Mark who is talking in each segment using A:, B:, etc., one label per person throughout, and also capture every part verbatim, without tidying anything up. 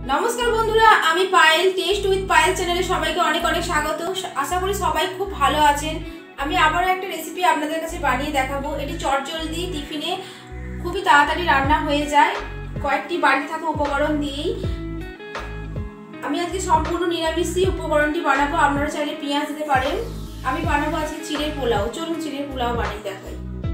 A: नमस्कार बंधुरा आमी पायल टेस्ट उइथ पायल चैनेले सबाइके अनेक अनेक स्वागत। आशा करी सबाई खूब भालो आछेन। आमी आबारो एकटा रेसिपि आपनादेर काछे बानिये देखाबो। एटी चटजलदी टिफिने खूबই ताड़ाताড়ি रान्ना হয়ে যায় কয়েকটি বাড়িতে থাকা উপকরণ দিয়েই। আমি আজকে সম্পূর্ণ নিরামিষই উপকরণটি বানাবো। আপনারা চাইলে পেঁয়াজ দিতে পারেন। আমি বানাবো আজকে চিড়ের পোলাও। চলুন চিড়ের পোলাও বানিয়ে দেখাই।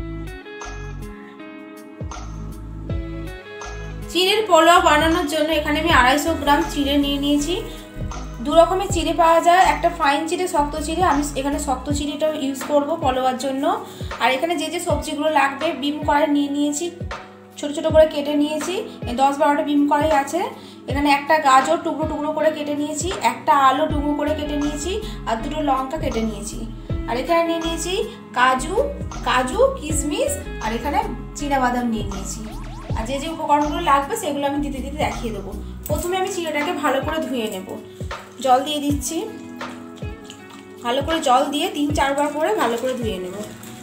A: চিড়ের পোলাও বানানোর জন্য এখানে আমি আড়াইশো গ্রাম চিড়ে নিয়ে নিয়েছি। দু রকমের চিড়ে পাওয়া যায়, একটা ফাইন চিড়ে, শক্ত চিড়ে। আমি এখানে শক্ত চিড়েটা ইউজ করব পোলাওর জন্য। আর এখানে যে যে সবজিগুলো লাগবে, বিম কড়াই নিয়ে নিয়েছি, ছোট ছোট করে কেটে নিয়েছি। দশ বারোটা বিম কড়াই আছে। এখানে একটা গাজর টুকরো টুকরো করে কেটে নিয়েছি, একটা আলু ডুমো করে কেটে নিয়েছি, আর দুটো লঙ্কা কেটে নিয়েছি। আর এখানে নিয়ে নিয়েছি কাজু কাজু কিশমিশ, আর এখানে চীনাবাদাম নিয়ে নিয়েছি। আর যে যে উপকরণগুলো লাগবে সেগুলো আমি দিতে দিতে দেখিয়ে দেবো। প্রথমে আমি চিড়েটাকে ভালো করে ধুয়ে নেব। জল দিয়ে দিচ্ছি, ভালো করে জল দিয়ে তিন চারবার করে ভালো করে ধুয়ে নেব।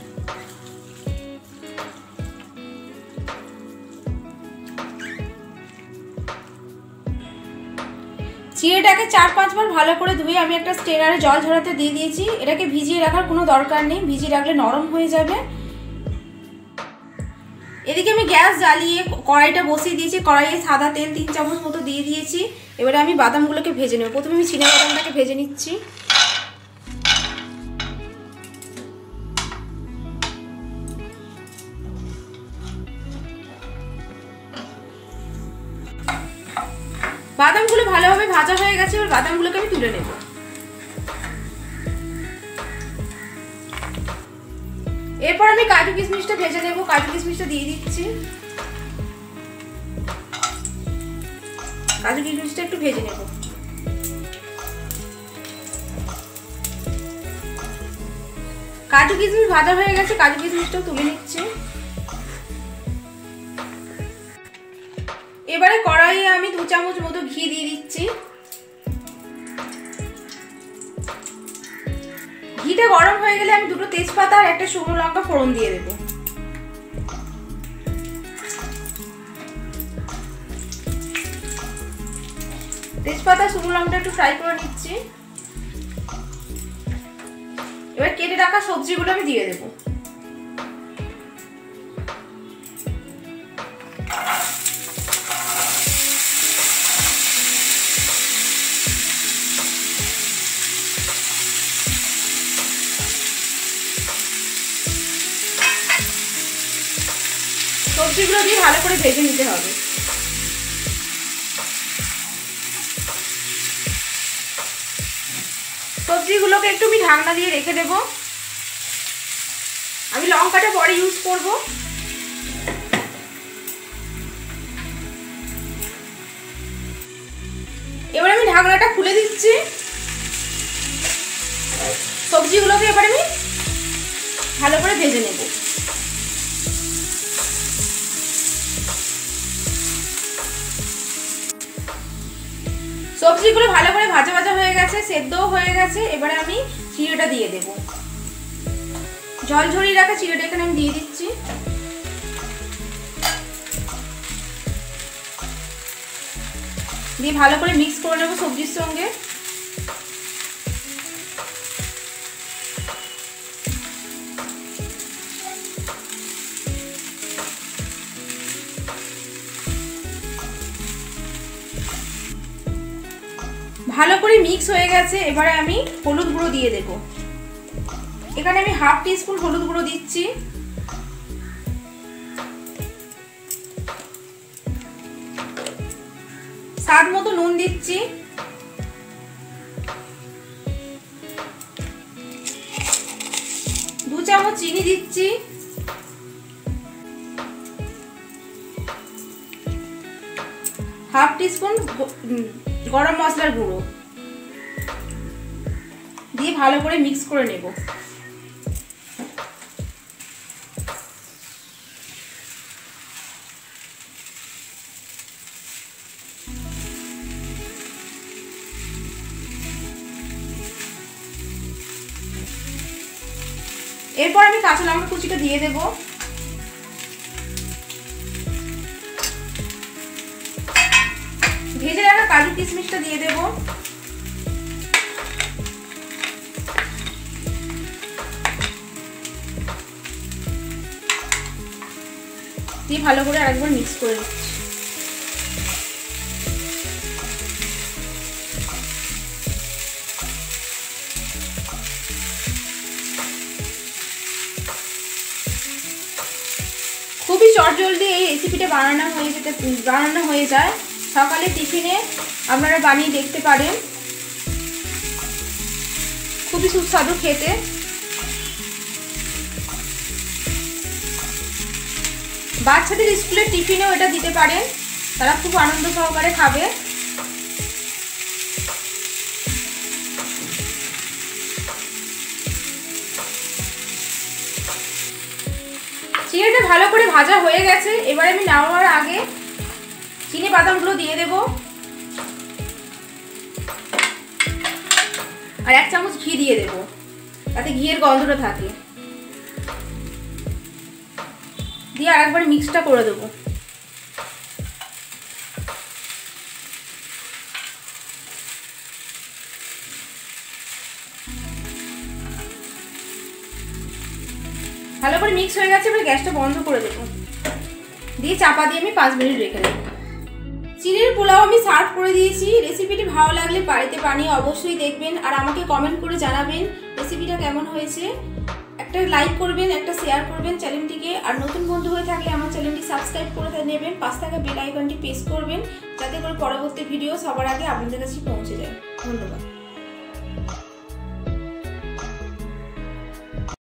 A: চিড়েটাকে চার পাঁচবার ভালো করে ধুয়ে আমি একটা স্ট্রেনারে জল ঝরাতে দিয়ে দিয়েছি। এটাকে ভিজিয়ে রাখার কোনো দরকার নেই, ভিজিয়ে রাখলে নরম হয়ে যাবে। এদিকে আমি গ্যাস জ্বালিয়ে কড়াইটা বসিয়ে দিয়েছি। কড়াইয়ে সাদা তেল তিন চামচ মতো দিয়ে দিয়েছি। এবারে আমি বাদামগুলোকে ভেজে নেব। প্রথমে আমি চিনা বাদামটাকে ভেজে নিচ্ছি। বাদামগুলো ভালোভাবে ভাজা হয়ে গেছে। এবার বাদামগুলোকে আমি তুলে নেব। এরপর আমি কাজু কিশমিশটা ভেজে নেব। কাজু কিশমিশটা দিয়ে দিচ্ছি। কাজু কিশমিশটা একটু ভেজে নেব। কাজু কিশমিশ ভাজা হয়ে গেছে। কাজু কিশমিশটাও তুলে নিচ্ছি। এবারে কড়াইয়ে আমি দু চামচ মতো ঘি দিয়ে দিচ্ছি। ঘিটা গরম হয়ে গেলে আমি দুটো তেজপাতা আর একটা শুকনো লঙ্কা ফোড়ন দিয়ে দেব। তেজপাতা শুকনো লঙ্কাটা একটু ফ্রাই করে নিচ্ছি। এবার কেটে রাখা সবজিগুলো আমি দিয়ে দেব। সবজিগুলো দিয়ে ভালো করে ভেজে নিতে হবে। সবজিগুলোকে একটু আমি ঢাকনা দিয়ে রেখে দেব। আমি লঙ্কাটা পরে ইউজ করব। এবার আমি ঢাকনাটা খুলে দিচ্ছি। সবজিগুলোকে এবার আমি ভালো করে ভেজে নেব। সবজিগুলো ভালো করে ভাজা ভাজা হয়ে গেছে, সেদ্ধও হয়ে গেছে। এবারে আমি চিড়েটা দিয়ে দেব। জল ঝরিয়ে রাখা চিড়েটা এখানে আমি দিয়ে দিচ্ছি। দিয়ে ভালো করে মিক্স করে নেব সবজির সঙ্গে। ভালো করে মিক্স হয়ে গেছে। এবারে আমি হলুদ গুঁড়ো দিয়ে দেব। এখানে আমি হাফ টি স্পুন হলুদ গুঁড়ো দিচ্ছি। স্বাদ মতো নুন দিচ্ছি। দু চামচ চিনি দিচ্ছি। হাফ টি স্পুন গরম মশলার গুঁড়ো দিয়ে ভালো করে মিক্স করে নেব। এরপর আমি কাঁচা লঙ্কা কুচিটা দিয়ে দেব। ভেজে রাখা কাজু কিশমিশটা দিয়ে দেব। দিয়ে ভালো করে আরেকবার মিক্স করে দিচ্ছি। খুবই চটজলদি এই রেসিপিটা বানানো হয়ে যেতে বানানো হয়ে যায়। সকালে টিফিনে আপনারা বানিয়ে দেখতে পারেন, খুবই সুস্বাদু খেতে। বাচ্চাদের স্কুলের টিফিনেও এটা দিতে পারেন, তারা খুব আনন্দ সহকারে খাবে। চিড়েটা ভালো করে ভাজা হয়ে গেছে। এবার আমি নামানোর আগে চিনি বাদামগুলো দিয়ে দেব আর এক চামচ ঘি দিয়ে দেব, তাতে ঘিয়ের গন্ধটা থাকে। দিয়ে আর একবার মিক্সটা করে দেবো। ভালো করে মিক্স হয়ে গেছে। এবার গ্যাসটা বন্ধ করে দেবো, দিয়ে চাপা দিয়ে আমি পাঁচ মিনিট রেখে দেবো। চিড়ের পোলাও আমি সার্ভ করে দিয়েছি। রেসিপিটি ভালো লাগলে বাড়িতে বানিয়ে অবশ্যই দেখবেন আর আমাকে কমেন্ট করে জানাবেন রেসিপিটা কেমন হয়েছে। একটা লাইক করবেন, একটা শেয়ার করবেন চ্যানেলটিকে। আর নতুন বন্ধু হয়ে থাকলে আমার চ্যানেলটি সাবস্ক্রাইব করে নেবেন, পাশ থাকা বেল আইকনটি প্রেস করবেন, যাতে করে পরবর্তী ভিডিও সবার আগে আপনাদের কাছে পৌঁছে যায়। ধন্যবাদ।